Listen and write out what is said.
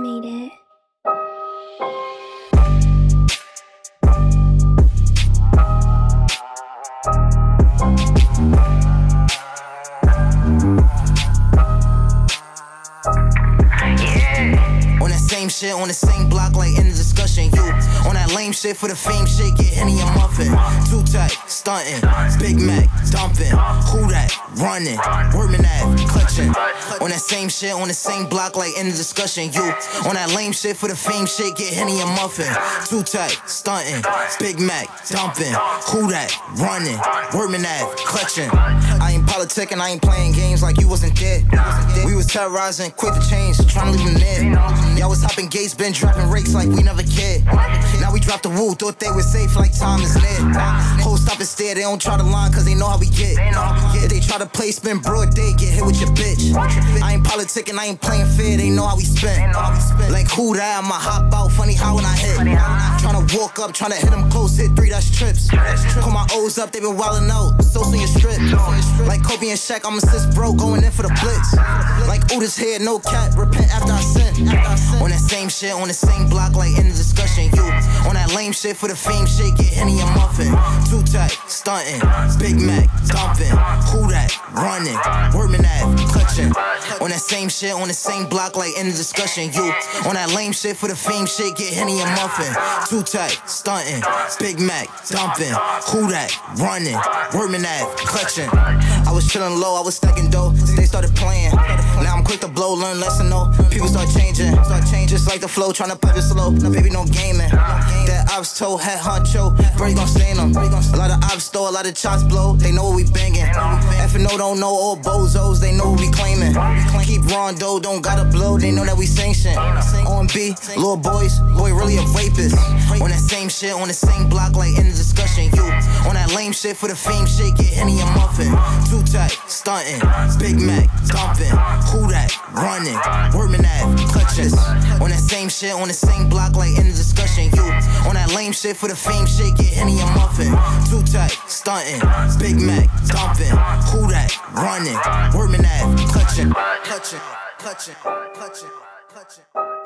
made it. On that same shit, on the same block, like in the discussion. You on that lame shit for the fame shit, get Henny and Muffin. Too tight, stunting, Big Mac, dumping. Who that? Running, Workman Ave, clutching. On that same shit, on the same block, like in the discussion. You on that lame shit for the fame shit, get Henny and Muffin. Too tight, stunting, Big Mac, dumping. Who that? Running, Workman Ave, clutching. I ain't politicking, I ain't playing games like you wasn't there. We was terrorizing, quick to change, trying to leave them there. Y'all was hopping gates, been dropping rakes like we never cared. Now we dropped the woo, thought they was safe like time is near. Hoes stop and stare, they don't try to line cause they know how we get. If they try to play spin broad day, get hit with your bitch. I ain't politicking, I ain't playing fair, they know how we spin. Like who that, I'ma hop out, funny how when I hit. Tryna walk up, tryna hit them close, hit 3, that's trips. Call my O's up, they been wildin' out, so in your strip. Like Kobe and Shaq, I'm assist bro, going in for the blitz. Like Otis here, no cat, repent after I sin. On that same shit, on the same block, like in the discussion. You on that lame shit for the fame shit, get Henny and Muffin. Too tight, stunting, Big Mac, dumping. Who that? Running, Workman Ave, clutching. On that same shit, on the same block, like in the discussion. You on that lame shit for the fame shit, get Henny and Muffin. Too tight, stunting, Big Mac, dumping. Who that? Running, Workman Ave, clutching. I was chillin' low, I was stacking dough. They started playing. Now I'm quick to blow, learn lesson though. People start changing, just like the flow, tryna pivot slow. No baby, no gaming. That ops toe, head honcho, Brady gon' stain them. A lot of ops throw, a lot of shots blow. They know what we bangin'. F&O don't know all bozos, they know what we claimin'. Keep Rondo, don't gotta blow, they know that we sanction. OMB, little boys, boy really a rapist. On that same shit, on the same block, like in the discussion. You on that lame shit for the fame shit, get Henny and Muffin. Too tight, stunting, Big Mac, dumping. Who that? Running, Workman Ave, clutching. On that same shit, on the same block, like in the discussion. You on that lame shit for the fame shit, get Henny and Muffin. Too tight, stunting, Big Mac, dumping. Who that? Running, Workman Ave, clutching, clutching, clutching, clutching, clutching.